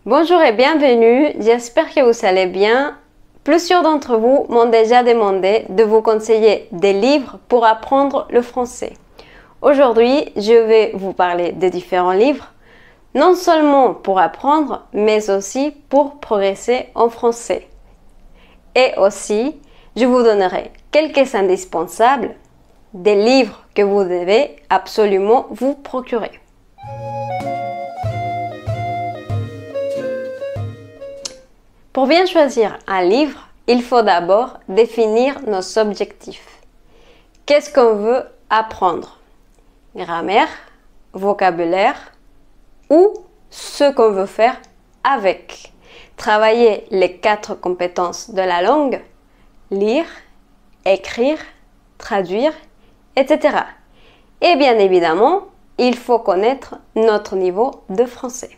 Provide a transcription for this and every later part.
Bonjour et bienvenue, j'espère que vous allez bien. Plusieurs d'entre vous m'ont déjà demandé de vous conseiller des livres pour apprendre le français. Aujourd'hui, je vais vous parler de différents livres, non seulement pour apprendre, mais aussi pour progresser en français. Et aussi, je vous donnerai quelques indispensables des livres que vous devez absolument vous procurer. Pour bien choisir un livre, il faut d'abord définir nos objectifs. Qu'est-ce qu'on veut apprendre? Grammaire, vocabulaire ou ce qu'on veut faire avec. Travailler les 4 compétences de la langue, lire, écrire, traduire, etc. Et bien évidemment, il faut connaître notre niveau de français.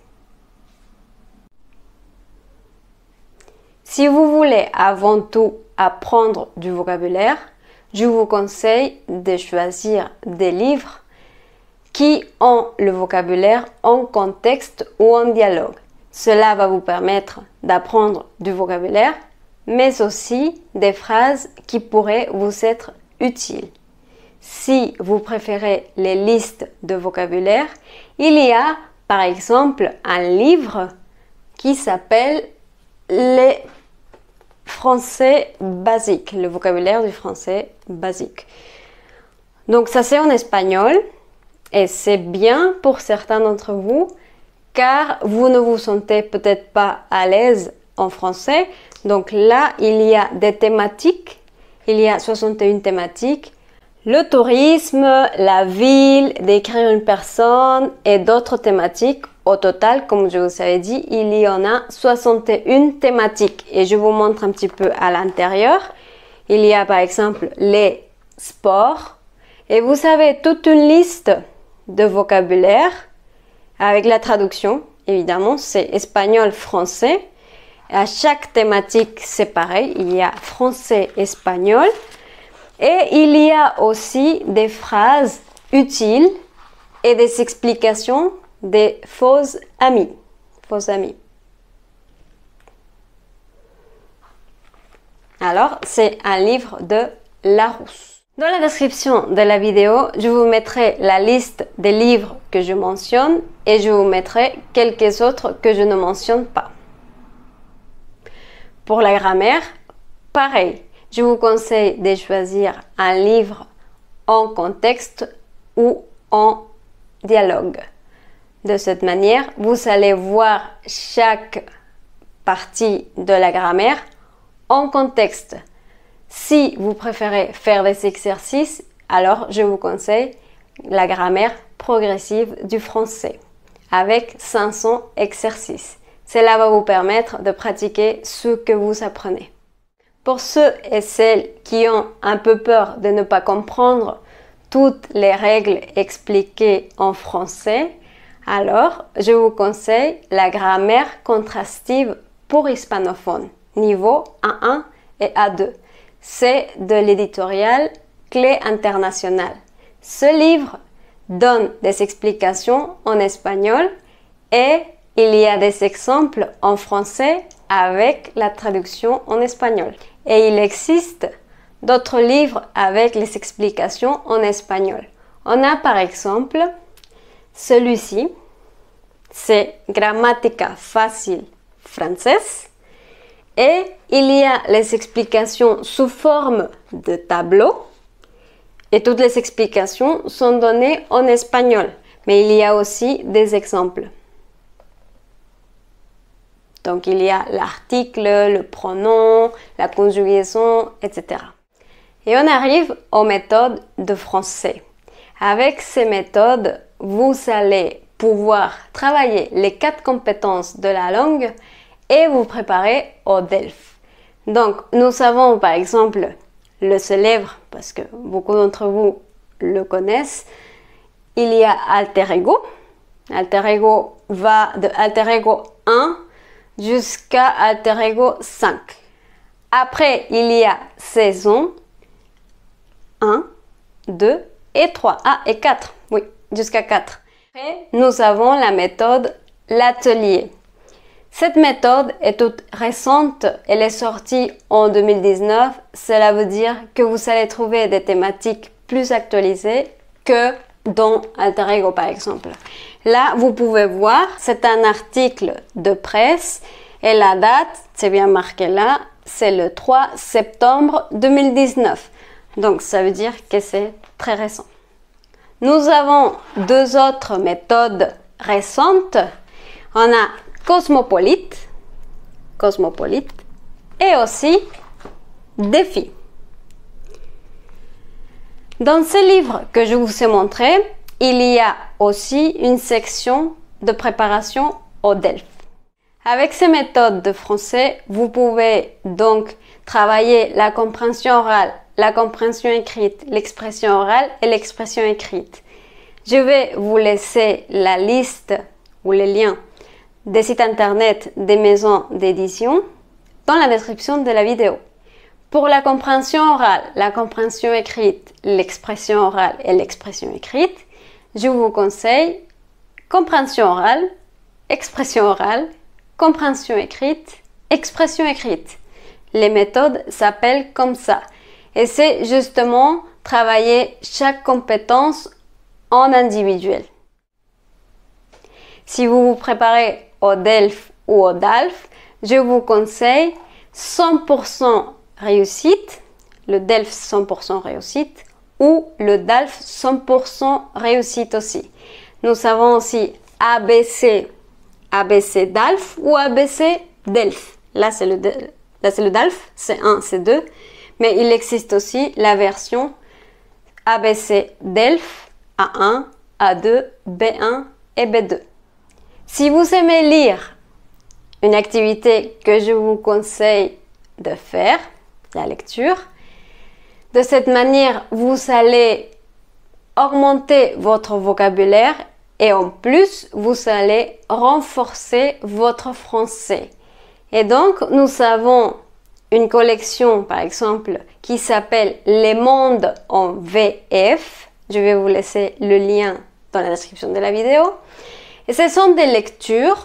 Si vous voulez avant tout apprendre du vocabulaire, je vous conseille de choisir des livres qui ont le vocabulaire en contexte ou en dialogue. Cela va vous permettre d'apprendre du vocabulaire, mais aussi des phrases qui pourraient vous être utiles. Si vous préférez les listes de vocabulaire, il y a par exemple un livre qui s'appelle Les français basique, le vocabulaire du français basique. Donc ça c'est en espagnol et c'est bien pour certains d'entre vous car vous ne vous sentez peut-être pas à l'aise en français. Donc là il y a des thématiques, il y a 61 thématiques. Le tourisme, la ville, décrire une personne et d'autres thématiques. Au total, comme je vous avais dit, il y en a 61 thématiques. Et je vous montre un petit peu à l'intérieur. Il y a par exemple les sports. Et vous avez toute une liste de vocabulaire avec la traduction. Évidemment, c'est espagnol-français. À chaque thématique, c'est pareil. Il y a français-espagnol. Et il y a aussi des phrases utiles et des explications des faux amis. Alors, c'est un livre de Larousse. Dans la description de la vidéo, je vous mettrai la liste des livres que je mentionne et je vous mettrai quelques autres que je ne mentionne pas. Pour la grammaire, pareil. Je vous conseille de choisir un livre en contexte ou en dialogue. De cette manière, vous allez voir chaque partie de la grammaire en contexte. Si vous préférez faire des exercices, alors je vous conseille la grammaire progressive du français avec 500 exercices. Cela va vous permettre de pratiquer ce que vous apprenez. Pour ceux et celles qui ont un peu peur de ne pas comprendre toutes les règles expliquées en français, alors je vous conseille la grammaire contrastive pour hispanophones, niveau A1 et A2. C'est de l'éditorial Clé Internationale. Ce livre donne des explications en espagnol et il y a des exemples en français avec la traduction en espagnol. Et il existe d'autres livres avec les explications en espagnol. On a par exemple celui-ci, c'est Gramática Fácil Francés. Et il y a les explications sous forme de tableau. Et toutes les explications sont données en espagnol. Mais il y a aussi des exemples. Donc, il y a l'article, le pronom, la conjugaison, etc. Et on arrive aux méthodes de français. Avec ces méthodes, vous allez pouvoir travailler les 4 compétences de la langue et vous préparer au DELF. Donc, nous avons par exemple le célèbre, parce que beaucoup d'entre vous le connaissent, il y a alter ego. Alter ego va de alter ego 1 jusqu'à alter ego 5. Après, il y a saison 1, 2 et 3. Ah, et 4. Oui, jusqu'à 4. Après, nous avons la méthode l'atelier. Cette méthode est toute récente, elle est sortie en 2019. Cela veut dire que vous allez trouver des thématiques plus actualisées que dans Alter Ego par exemple. Là, vous pouvez voir, c'est un article de presse et la date, c'est bien marqué là, c'est le 3 septembre 2019. Donc, ça veut dire que c'est très récent. Nous avons deux autres méthodes récentes. On a Cosmopolite et aussi Défi. Dans ce livre que je vous ai montré, il y a aussi une section de préparation au DELF. Avec ces méthodes de français, vous pouvez donc travailler la compréhension orale, la compréhension écrite, l'expression orale et l'expression écrite. Je vais vous laisser la liste ou les liens des sites internet des maisons d'édition dans la description de la vidéo. Pour la compréhension orale, la compréhension écrite, l'expression orale et l'expression écrite, je vous conseille compréhension orale, expression orale, compréhension écrite, expression écrite. Les méthodes s'appellent comme ça. Et c'est justement travailler chaque compétence en individuel. Si vous vous préparez au DELF ou au DALF, je vous conseille 100% réussite, le DELF 100% réussite ou le DALF 100% réussite aussi. Nous avons aussi ABC DALF ou ABC DELF. Là, c'est le DALF, c'est 1, c'est 2. Mais il existe aussi la version ABC DELF A1, A2, B1 et B2. Si vous aimez lire, une activité que je vous conseille de faire, la lecture, de cette manière, vous allez augmenter votre vocabulaire et en plus, vous allez renforcer votre français. Et donc, nous avons une collection, par exemple, qui s'appelle Les mondes en VF. Je vais vous laisser le lien dans la description de la vidéo. Et ce sont des lectures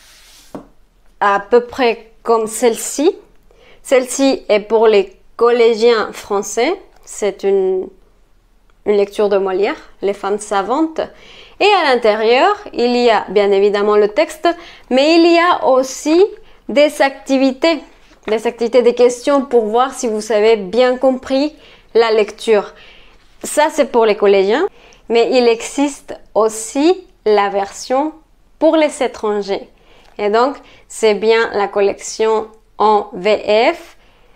à peu près comme celle-ci. Celle-ci est pour les collégiens français. C'est une lecture de Molière, Les femmes savantes. Et à l'intérieur, il y a bien évidemment le texte, mais il y a aussi des activités, des questions pour voir si vous avez bien compris la lecture. Ça, c'est pour les collégiens, mais il existe aussi la version pour les étrangers. Et donc, c'est bien la collection en VF.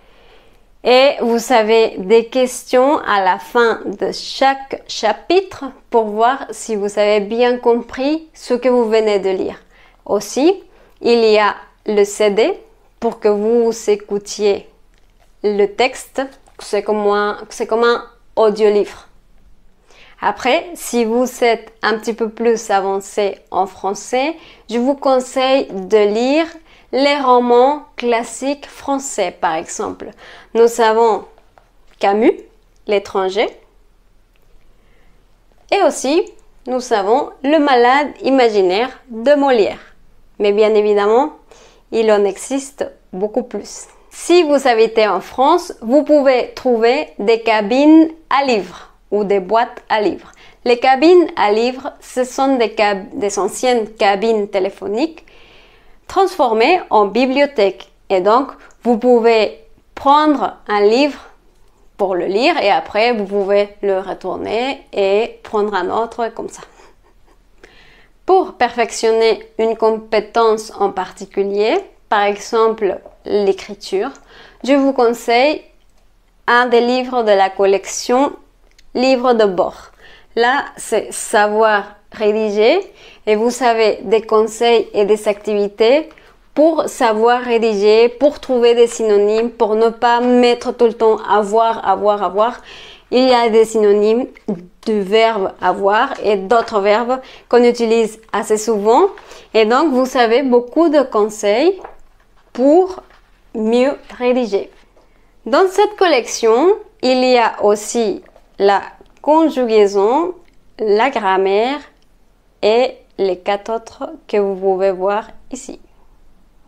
Et vous avez des questions à la fin de chaque chapitre pour voir si vous avez bien compris ce que vous venez de lire. Aussi, il y a le CD pour que vous écoutiez le texte. C'est comme un audiolivre. Après, si vous êtes un petit peu plus avancé en français, je vous conseille de lire les romans classiques français, par exemple. Nous avons Camus, L'étranger. Et aussi, nous avons Le malade imaginaire de Molière. Mais bien évidemment, il en existe beaucoup plus. Si vous habitez en France, vous pouvez trouver des cabines à livres ou des boîtes à livres. Les cabines à livres, ce sont des anciennes cabines téléphoniques transformées en bibliothèque. Et donc, vous pouvez prendre un livre pour le lire et après, vous pouvez le retourner et prendre un autre comme ça. Pour perfectionner une compétence en particulier, par exemple l'écriture, je vous conseille un des livres de la collection Livres de bord. Là, c'est savoir rédiger et vous avez des conseils et des activités pour savoir rédiger, pour trouver des synonymes, pour ne pas mettre tout le temps avoir. Il y a des synonymes du verbe avoir et d'autres verbes qu'on utilise assez souvent. Et donc, vous avez beaucoup de conseils pour mieux rédiger. Dans cette collection, il y a aussi la conjugaison, la grammaire et les 4 autres que vous pouvez voir ici.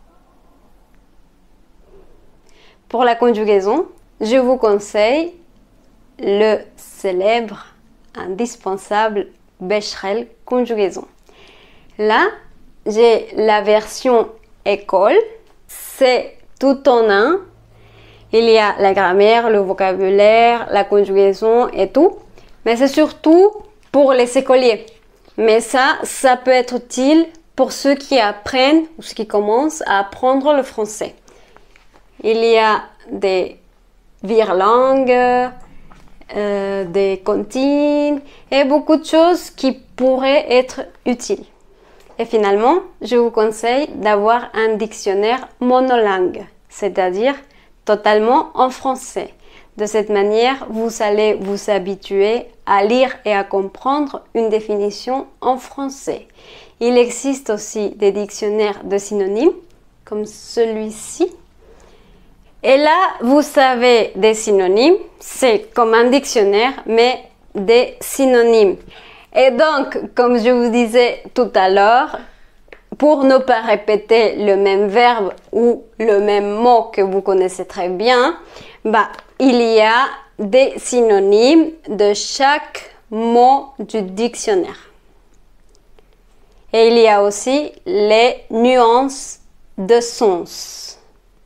pour la conjugaison, je vous conseille le célèbre, indispensable Becherel conjugaison. Là, j'ai la version école, c'est tout en un. Il y a la grammaire, le vocabulaire, la conjugaison et tout. Mais c'est surtout pour les écoliers. Mais ça peut être utile pour ceux qui apprennent ou ceux qui commencent à apprendre le français. Il y a des virelangues, des comptines et beaucoup de choses qui pourraient être utiles. Et finalement, je vous conseille d'avoir un dictionnaire monolingue, c'est-à-dire totalement en français. De cette manière, vous allez vous habituer à lire et à comprendre une définition en français. Il existe aussi des dictionnaires de synonymes, comme celui-ci. Et là, vous savez des synonymes, c'est comme un dictionnaire, mais des synonymes. Et donc, comme je vous disais tout à l'heure, pour ne pas répéter le même verbe ou le même mot que vous connaissez très bien, il y a des synonymes de chaque mot du dictionnaire. Et il y a aussi les nuances de sens.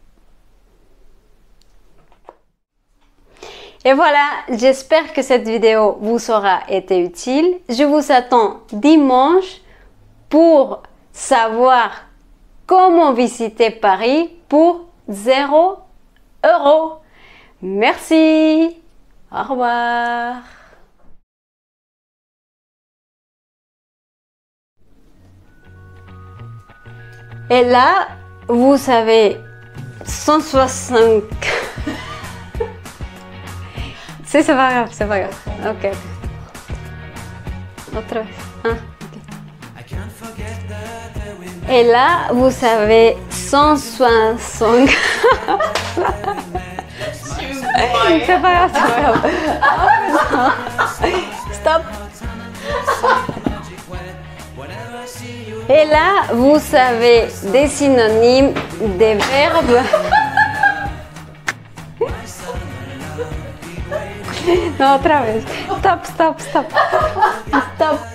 Et voilà, j'espère que cette vidéo vous aura été utile. Je vous attends dimanche pour savoir comment visiter Paris pour 0 €. Merci. Au revoir. Et là, vous avez 160... C'est pas grave, c'est pas grave. Ok. Autre vez. Ah, ok. Et là, vous avez 160... C'est pas grave, c'est pas grave. Stop. Et là, vous avez des synonymes des verbes. No, otra vez. Stop, stop, stop. Stop.